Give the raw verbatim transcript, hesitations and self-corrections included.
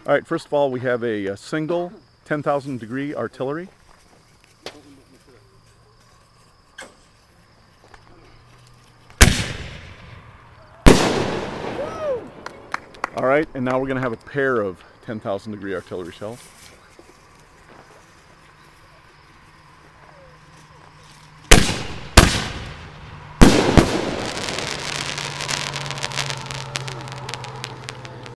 All right, first of all, we have a, a single ten thousand degree artillery. All right, and now we're going to have a pair of ten thousand degree artillery shells.